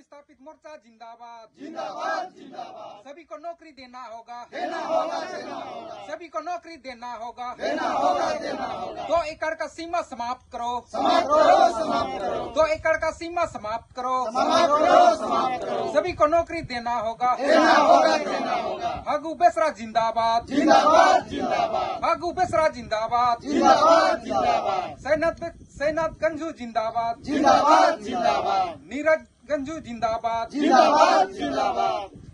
विस्थापित मोर्चा जिंदाबाद। जिंदाबाद जिंदाबाद। सभी को नौकरी देना होगा, देना होगा, देना होगा। सभी को नौकरी देना होगा, देना होगा, देना होगा। 2 एकड़ का सीमा समाप्त करो, समाप्त करो, समाप्त करो। 2 एकड़ का सीमा समाप्त करो, समाप्त करो, समाप्त करो। सभी को नौकरी देना होगा, देना होगा, देना होगा। फागू बेसरा जिंदाबाद, जिंदाबाद जिंदाबाद। फागू बेसरा जिंदाबाद, जिंदाबाद जिंदाबाद। सैनाथ गंजू जिंदाबाद, जिंदाबाद जिंदाबाद। नीरज गंजू जिंदाबाद, जिंदाबाद जिंदाबाद।